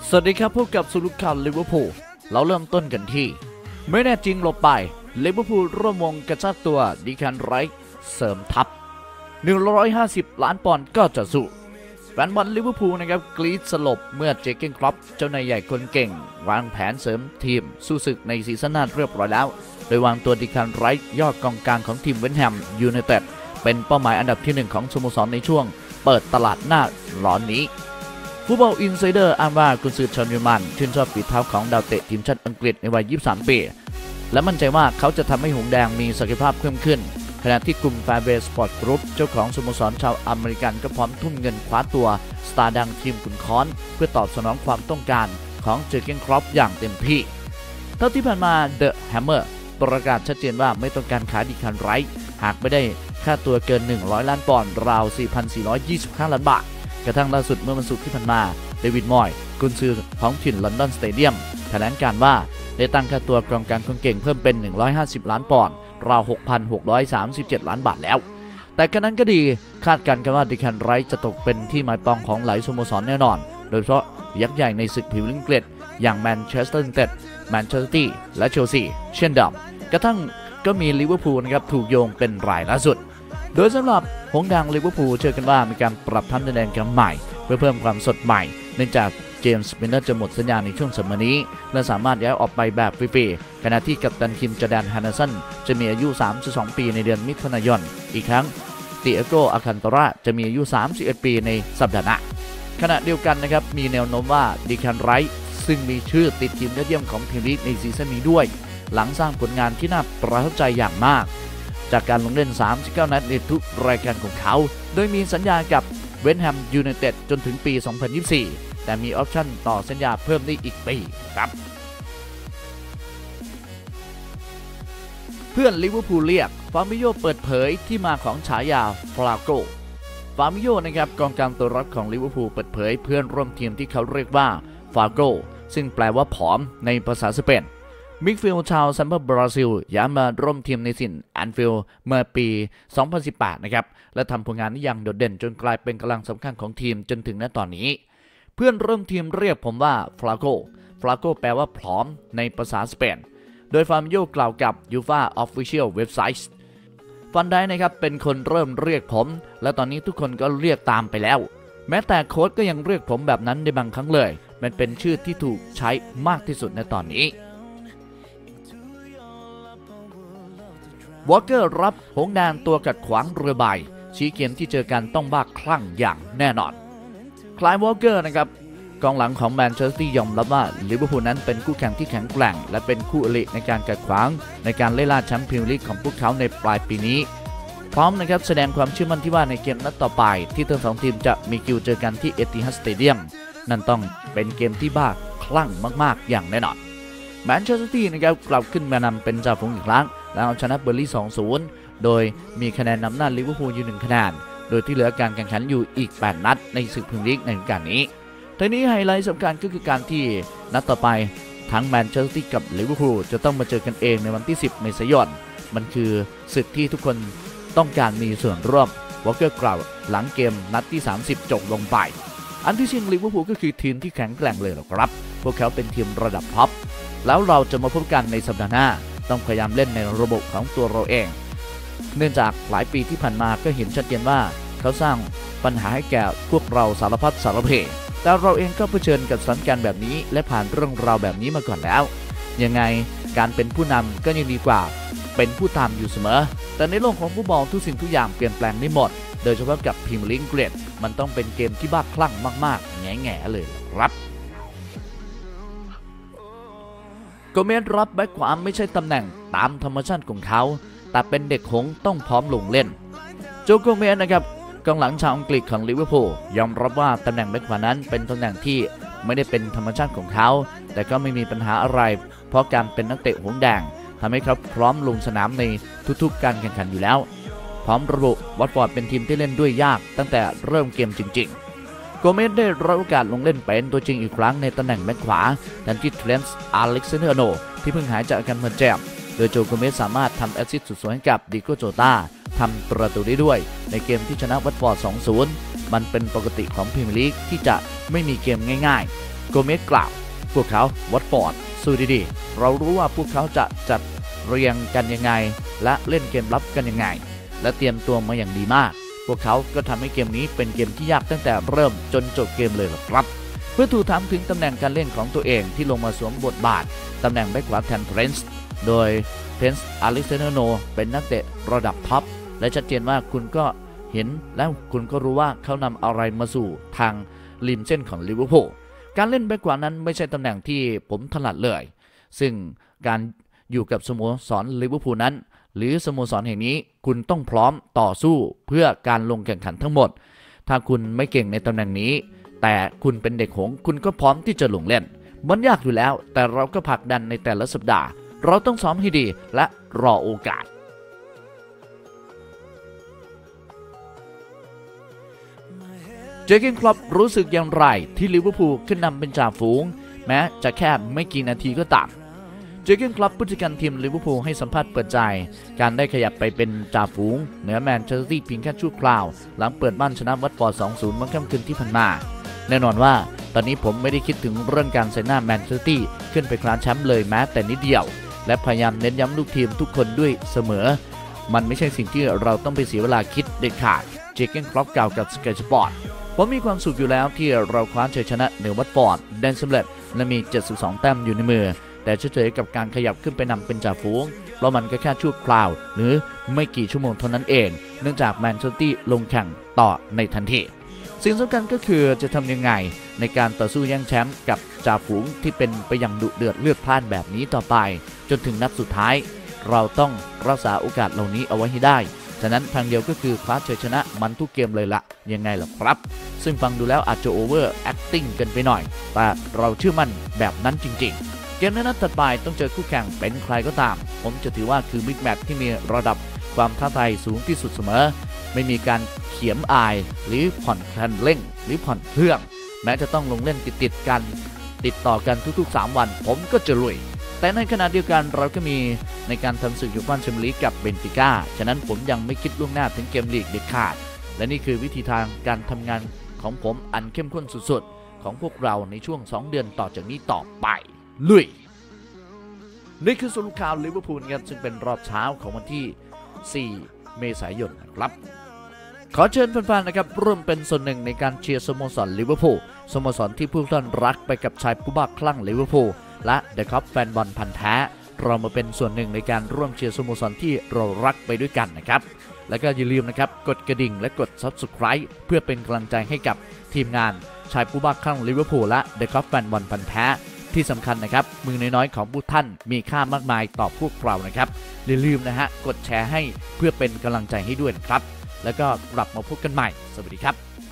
สวัสดีครับพบกับสุรุข่าวลิเวอร์พูลเราเริ่มต้นกันที่ไม่แน่จริงหลบไปลิเวอร์พูลร่วมวงกระชากตัวดิแคนไรท์เสริมทัพ150 ล้านปอนด์ก็จะสู้แฟนบอลลิเวอร์พูลนะครับกรี๊ดสลบเมื่อเจเกนคล็อปเจ้านายใหญ่คนเก่งวางแผนเสริมทีมสู้ศึกในซีซั่นหน้าเรียบร้อยแล้วโดยวางตัวดิแคนไรท์ยอดกองกลางของทีมเวสต์แฮมยูไนเต็ดเป็นเป้าหมายอันดับที่1ของสโมสรในช่วงเปิดตลาดหน้าร้อนนี้ฟุตบอลอินไซเดอร์อ้างว่ากุนซือชอนยูมันชื่นชอบฝีเท้าของดาวเตะทีมชาติอังกฤษในวัย 23 ปีและมั่นใจว่าเขาจะทำให้หงส์แดงมีศักยภาพเพิ่มขึ้นขณะที่กลุ่มแฟร์เวย์สปอร์ตกรุ๊ปเจ้าของสโมสรชาวอเมริกันก็พร้อมทุ่มเงินคว้าตัวสตาร์ดังทีมขุนค้อนเพื่อตอบสนองความต้องการของเจอร์เกนคล็อปอย่างเต็มที่เท่าที่ผ่านมาเดอะแฮมเมอร์ประกาศชัดเจนว่าไม่ต้องการขายดิแคนไรท์หากไม่ได้ค่าตัวเกิน100 ล้านปอนด์ราว 4,425 ล้านบาทกระทั่งล่าสุดเมื่อวันศุกร์ที่ผ่านมาเดวิดมอยกุนซือของถิ่นลอนดอนสเตเดียมแถลงการว่าได้ตั้งค่าตัวกองกลางคนเก่งเพิ่มเป็น150 ล้านปอนด์ราว 6,637 ล้านบาทแล้วแต่ขณะนั้นก็ดีคาดการณ์กันว่าดิแคนไรท์จะตกเป็นที่หมายปองของหลายสโมสรแน่นอนโดยเฉพาะยักษ์ใหญ่ในศึกพรีเมียร์ลีกอังกฤษอย่างแมนเชสเตอร์ยูไนเต็ดแมนเชสเตอร์ซิตี้และเชลซีเช่นเดิมกระทั่งก็มีลิเวอร์พูลนะครับถูกโยงเป็นรายล่าสุดโดยสำหรับหงส์แดงลิเวอร์พูลเชื่อกันว่ามีการปรับทัพนักแดงกันใหม่เพื่อเพิ่มความสดใหม่เนื่องจากเจมส์มิลเนอร์จะหมดสัญญาในช่วงซัมเมอร์นี้และสามารถย้ายออกไปแบบฟรีๆขณะที่กัปตันทีมจอร์แดนฮันเดอร์สันจะมีอายุ 32 ปีในเดือนมิถุนายนอีกครั้งติอาโกอาคันโตราจะมีอายุ 31 ปีในสัปดาห์หน้าขณะเดียวกันนะครับมีแนวโน้มว่าดิแคนไรท์ซึ่งมีชื่อติดทีมยอดเยี่ยมของพรีเมียร์ลีกในซีซั่นนี้ด้วยหลังสร้างผลงานที่น่าประทับใจอย่างมากจากการลงเล่น39 นัดในทุกรายการของเขาโดยมีสัญญากับเวสต์แฮมยูไนเต็ดจนถึงปี 2024 แต่มีออปชั่นต่อสัญญาเพิ่มได้อีกปีครับเพื่อนลิเวอร์พูลเรียกฟาบิโญเปิดเผยที่มาของฉายาฟลาโกฟาบิโญนะครับกองกลางตัวรับของลิเวอร์พูลเปิดเผยเพื่อนร่วมทีมที่เขาเรียกว่าฟลาโกซึ่งแปลว่าผอมในภาษาสเปนมิดฟิลด์ชาวซัมเบอร์บราซิลย้ายมาร่วมทีมในถิ่นแอนฟิลด์เมื่อปี 2018 นะครับและทำผลงานได้อย่างโดดเด่นจนกลายเป็นกำลังสำคัญของทีมจนถึงณตอนนี้เพื่อนร่วมทีมเรียกผมว่าฟลาโกแปลว่าผอมในภาษาสเปนโดยฟาบิโญกล่าวกับ UEFA Official Website ฟันไดนะครับเป็นคนเริ่มเรียกผมและตอนนี้ทุกคนก็เรียกตามไปแล้วแม้แต่โค้ชก็ยังเรียกผมแบบนั้นในบางครั้งเลยมันเป็นชื่อที่ถูกใช้มากที่สุดในตอนนี้วอลเกอร์รับหงส์แดงตัวกัดขวางเรือใบชี้เกมที่เจอกันต้องบ้าคลั่งอย่างแน่นอนคลายวอลเกอร์นะครับกองหลังของแมนเชสเตอร์ซิตี้ยอมรับว่าลิเวอร์พูลนั้นเป็นคู่แข่งที่แข็งแกร่งและเป็นคู่อริในการกัดขวางในการไล่ล่าแชมป์พรีเมียร์ลีกของพวกเขาในปลายปีนี้พร้อมนะครับแสดงความเชื่อมั่นที่ว่าในเกมนัดต่อไปที่ทั้งสองทีมจะมีคิวเจอกันที่เอติฮัดสเตเดียมนั่นต้องเป็นเกมที่บ้าคลั่งมากๆอย่างแน่นอนแมนเชสเตอร์ซิตี้นะครับกลับขึ้นมานำเป็นจ่าฝูงอีกครั้งแล้วเอาชนะเบอร์ลี่ 2-0 โดยมีคะแนนนำหน้าลิเวอร์พูลอยู่1 คะแนนโดยที่เหลือการแข่งขันอยู่อีก8 นัดในศึกพรีเมียร์ลีกในฤดูกาลนี้ทีนี้ไฮไลท์สำคัญก็คือการที่นัดต่อไปทั้งแมนเชสเตอร์ซิตี้กับลิเวอร์พูลจะต้องมาเจอกันเองในวันที่ 10 เมษายนมันคือศึกที่ทุกคนต้องการมีส่วนร่วมวอลเกอร์กล่าวหลังเกมนัดที่ 30 จบลงไปอันที่จริงลิเวอร์พูลก็คือทีมที่แข็งแกร่งเลยหรอครับพวกเขาเป็นทีมระดับท็อปแล้วเราจะมาพบกันในสัปดาห์หน้าต้องพยายามเล่นในระบบของตัวเราเองเนื่องจากหลายปีที่ผ่านมาก็เห็นชัดเจนว่าเขาสร้างปัญหาให้แก่พวกเราสารพัดสารเพแต่เราเองก็เผชิญกับสถานการณ์แบบนี้และผ่านเรื่องราวแบบนี้มาก่อนแล้วยังไงการเป็นผู้นำก็ยังดีกว่าเป็นผู้ตามอยู่เสมอแต่ในโลกของฟุตบอลทุกสิ่งทุกอย่างเปลี่ยนแปลงได้หมดโดยเฉพาะกับพรีเมียร์ลีกอังกฤษมันต้องเป็นเกมที่บ้าคลั่งมากๆแง่ๆเลยครับโกเมสรับแบ็คขวาไม่ใช่ตำแหน่งตามธรรมชาติของเขาแต่เป็นเด็กหงส์ต้องพร้อมลงเล่นโจโกเมสนะครับกองหลังชาวอังกฤษของลิเวอร์พูลยอมรับว่าตำแหน่งแบ็คขวานั้นเป็นตำแหน่งที่ไม่ได้เป็นธรรมชาติของเขาแต่ก็ไม่มีปัญหาอะไรเพราะการเป็นนักเตะหงส์แดงทำให้เขาพร้อมลงสนามในทุกๆการแข่งขันอยู่แล้วพร้อมระบุวัตฟอร์ดเป็นทีมที่เล่นด้วยยากตั้งแต่เริ่มเกมจริงๆโกเมสได้รับโอกาสลงเล่นเป็นตัวจริงอีกครั้งในตำแหน่งแบ็คขวาแทนที่เทรนต์อเล็กซานเดอร์โนที่เพิ่งหายจากอาการบาดเจ็บโดยโจโกเมสสามารถทำแอสซิสต์สุดสวยให้กับดิโก้โจตาทำประตูได้ด้วยในเกมที่ชนะวัตฟอร์ด 2-0 มันเป็นปกติของพรีเมียร์ลีกที่จะไม่มีเกมง่ายๆโกเมสกล่าวพวกเขาวัตฟอร์ดสู้ดีๆเรารู้ว่าพวกเขาจะจัดเรียงกันยังไงและเล่นเกมรับกันยังไงและเตรียมตัวมาอย่างดีมากพวกเขาก็ทำให้เกมนี้เป็นเกมที่ยากตั้งแต่เริ่มจนจบเกมเลยครับเพื่อถูกถามถึงตำแหน่งการเล่นของตัวเองที่ลงมาสวมบทบาทตำแหน่งแบ็คขวาแทนเพรนซ์โดยเพรนซ์อเล็กซานเดอร์โนเป็นนักเตะระดับท็อปและชัดเจนว่าคุณก็เห็นแล้วคุณก็รู้ว่าเขานำอะไรมาสู่ทางริมเส้นของลิเวอร์พูลการเล่นแบ็คขวานั้นไม่ใช่ตำแหน่งที่ผมถนัดเลยซึ่งการอยู่กับสโมสรลิเวอร์พูลนั้นหรือสโมสรแห่งนี้คุณต้องพร้อมต่อสู้เพื่อการลงแข่งขันทั้งหมดถ้าคุณไม่เก่งในตำแหน่งนี้แต่คุณเป็นเด็กหงส์คุณก็พร้อมที่จะลงเล่นมันยากอยู่แล้วแต่เราก็ผลักดันในแต่ละสัปดาห์เราต้องซ้อมให้ดีและรอโอกาสเจอร์เก้นคล็อปรู้สึกอย่างไรที่ลิเวอร์พูลขึ้นนำเป็นจ่าฝูงแม้จะแค่ไม่กี่นาทีก็ตามเจอร์เก้นคล็อปผู้จัดการทีมลิเวอร์พูลให้สัมภาษณ์เปิดใจการได้ขยับไปเป็นจ่าฝูงเหนือแมนเชสเตอร์ซิตี้เพียงแค่ชั่วคราวหลังเปิดบ้านชนะวัตฟอร์ด 2-0 เมื่อค่ำคืนที่ผ่านมาแน่นอนว่าตอนนี้ผมไม่ได้คิดถึงเรื่องการใส่หน้าแมนเชสเตอร์ซิตี้ขึ้นไปครองแชมป์เลยแม้แต่นิดเดียวและพยายามเน้นย้ำลูกทีมทุกคนด้วยเสมอมันไม่ใช่สิ่งที่เราต้องไปเสียเวลาคิดเด็ดขาดเจอร์เก้นคล็อปกล่าวกับ Sky Sportผมมีความสุขอยู่แล้วที่เราคว้าชัยชนะเหนือวัตฟอร์ดได้สำเร็จและมี72แต้มอยู่ในมือแต่เฉยๆกับการขยับขึ้นไปนำเป็นจ่าฝูงเพราะมันก็แค่ชั่วคราวหรือไม่กี่ชั่วโมงเท่านั้นเองเนื่องจากแมนเชสเตอร์ซิตี้ลงแข่งต่อในทันทีสิ่งสำคัญก็คือจะทำยังไงในการต่อสู้แย่งแชมป์กับจ่าฝูงที่เป็นไปอย่างดุเดือดเลือดพล่านแบบนี้ต่อไปจนถึงนัดสุดท้ายเราต้องรักษาโอกาสเหล่านี้เอาไว้ให้ได้ฉะนั้นทางเดียวก็คือคว้าชัยชนะมันทุกเกมเลยละยังไงล่ะครับซึ่งฟังดูแล้วอาจจะโอเวอร์แอคติ้งเกินไปหน่อยแต่เราเชื่อมั่นแบบนั้นจริงๆเกมในนัดถัดไปต้องเจอคู่แข่งเป็นใครก็ตามผมจะถือว่าคือบิ๊กแมตช์ที่มีระดับความท้าทายสูงที่สุดเสมอไม่มีการเขียมอายหรือผ่อนคันเร่งหรือผ่อนเครื่องแม้จะต้องลงเล่นติดกันติดต่อกันทุกๆ3วันผมก็จะลุยแต่ในขณะเดียวกันเราก็มีในการทำศึกยูฟ่าแชมเปี้ยนลีกกับเบนฟิก้าฉะนั้นผมยังไม่คิดล่วงหน้าถึงเกมลีกเด็ดขาดและนี่คือวิธีทางการทำงานของผมอันเข้มข้นสุดๆของพวกเราในช่วง2เดือนต่อจากนี้ต่อไปลุยนี่คือสรุปข่าวลิเวอร์พูลครับซึ่งเป็นรอบเช้าของวันที่4เมษายนนะครับขอเชิญแฟนๆนะครับร่วมเป็นส่วนหนึ่งในการเชียร์สโมสรลิเวอร์พูลสโมสรที่ผู้ท่านรักไปกับชายผู้บ้าคลั่งลิเวอร์พูลและเดอะคัพแฟนบอลพันธุ์แท้เรามาเป็นส่วนหนึ่งในการร่วมเชียร์สโมสรที่เรารักไปด้วยกันนะครับแล้วก็อย่าลืมนะครับกดกระดิ่งและกด Subscribe เพื่อเป็นกำลังใจให้กับทีมงานชายผู้บ้าคลั่งลิเวอร์พูลและเดอะคัพแฟนบอลพันธุ์แท้ที่สำคัญนะครับมือน้อยๆของผู้ท่านมีค่ามากมายต่อพวกเรานะครับอย่าลืมนะฮะกดแชร์ให้เพื่อเป็นกำลังใจให้ด้วยนะครับแล้วก็กลับมาพบกันใหม่สวัสดีครับ